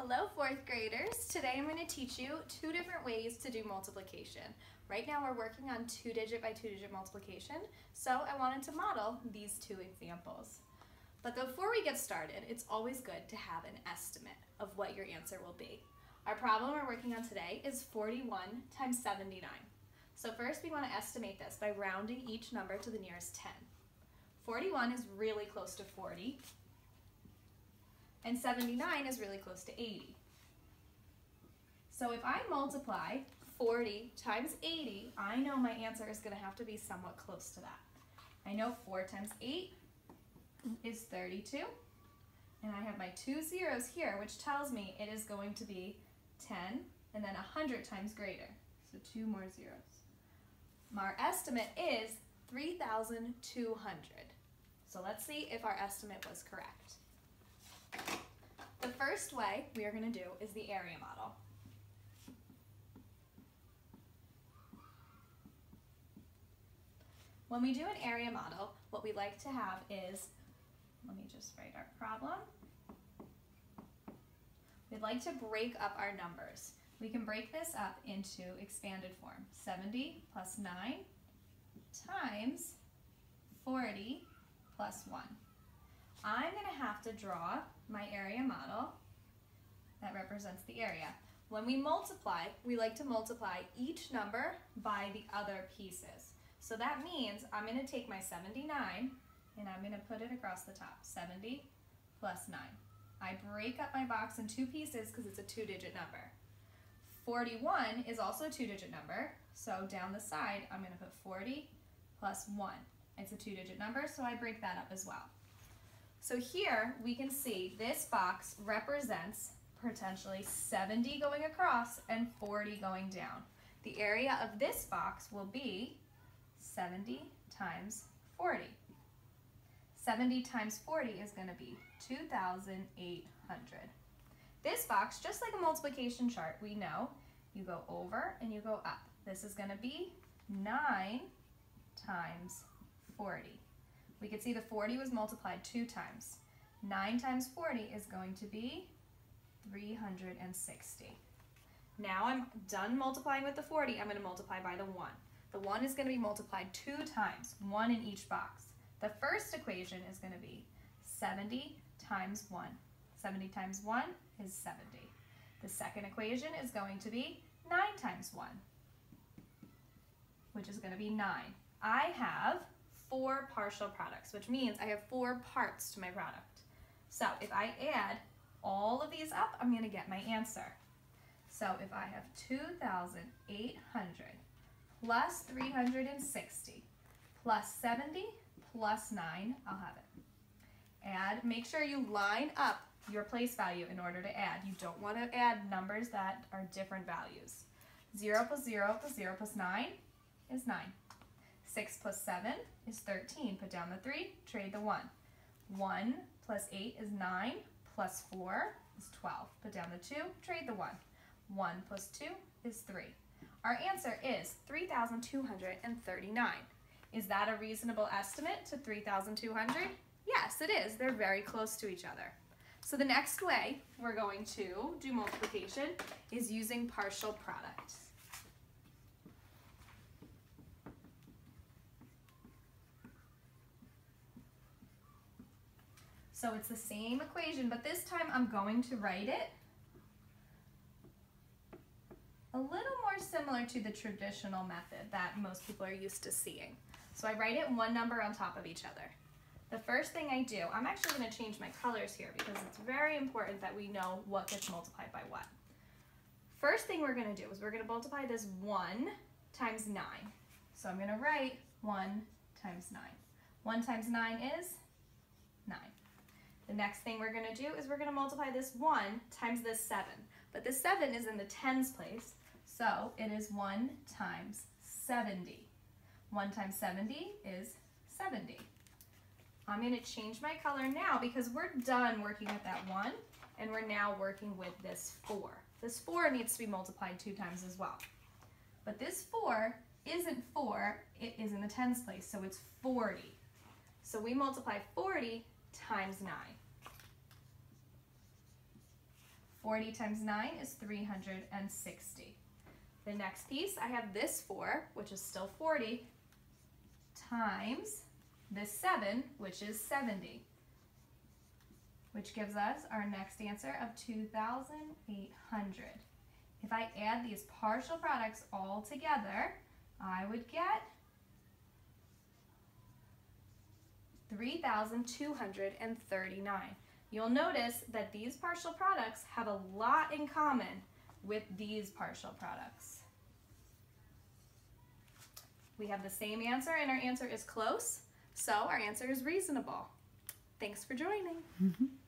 Hello, fourth graders. Today I'm going to teach you two different ways to do multiplication. Right now we're working on two-digit by two-digit multiplication, so I wanted to model these two examples. But before we get started, it's always good to have an estimate of what your answer will be. Our problem we're working on today is 41 times 79. So first we want to estimate this by rounding each number to the nearest 10. 41 is really close to 40. And 79 is really close to 80. So if I multiply 40 times 80, I know my answer is going to have to be somewhat close to that. I know 4 times 8 is 32. And I have my two zeros here, which tells me it is going to be 10 and then 100 times greater. So two more zeros. Our estimate is 3,200. So let's see if our estimate was correct. The first way we are going to do is the area model. When we do an area model, what we like to have is, let me just write our problem. We'd like to break up our numbers. We can break this up into expanded form. 70 plus 9 times 40 plus 1. I'm going to have to draw my area model that represents the area. When we multiply, we like to multiply each number by the other pieces. So that means I'm going to take my 79 and I'm going to put it across the top. 70 plus 9. I break up my box in two pieces because it's a two-digit number. 41 is also a two-digit number, so down the side I'm going to put 40 plus 1. It's a two-digit number, so I break that up as well. So here we can see this box represents potentially 70 going across and 40 going down. The area of this box will be 70 times 40. 70 times 40 is going to be 2,800. This box, just like a multiplication chart, we know you go over and you go up. This is going to be 9 times 40. We can see the 40 was multiplied 2 times. 9 times 40 is going to be 360. Now I'm done multiplying with the 40, I'm going to multiply by the 1. The 1 is going to be multiplied 2 times, 1 in each box. The first equation is going to be 70 times 1. 70 times 1 is 70. The second equation is going to be 9 times 1, which is going to be 9. I have 4 partial products, which means I have 4 parts to my product. So if I add all of these up, I'm going to get my answer. So if I have 2,800 plus 360 plus 70 plus 9, I'll have it. Make sure you line up your place value in order to add. You don't want to add numbers that are different values. 0 plus 0 plus 0 plus 9 is 9. 6 plus 7 is 13. Put down the 3, trade the 1. 1 plus 8 is 9, plus 4 is 12. Put down the 2, trade the 1. 1 plus 2 is 3. Our answer is 3,239. Is that a reasonable estimate to 3,200? Yes, it is. They're very close to each other. So the next way we're going to do multiplication is using partial products. So it's the same equation, but this time I'm going to write it a little more similar to the traditional method that most people are used to seeing. So I write it one number on top of each other. The first thing I do, I'm actually going to change my colors here because it's very important that we know what gets multiplied by what. First thing we're going to do is we're going to multiply this 1 times 9. So I'm going to write 1 times 9. 1 times 9 is 9. The next thing we're going to do is we're going to multiply this 1 times this 7. But this 7 is in the tens place, so it is 1 times 70. 1 times 70 is 70. I'm going to change my color now because we're done working with that 1, and we're now working with this 4. This 4 needs to be multiplied 2 times as well. But this 4 isn't 4, it is in the tens place, so it's 40. So we multiply 40 times 9. 40 times 9 is 360. The next piece I have this 4, which is still 40, times this 7, which is 70, which gives us our next answer of 2,800. If I add these partial products all together, I would get 3,239. You'll notice that these partial products have a lot in common with these partial products. We have the same answer, and our answer is close, so our answer is reasonable. Thanks for joining.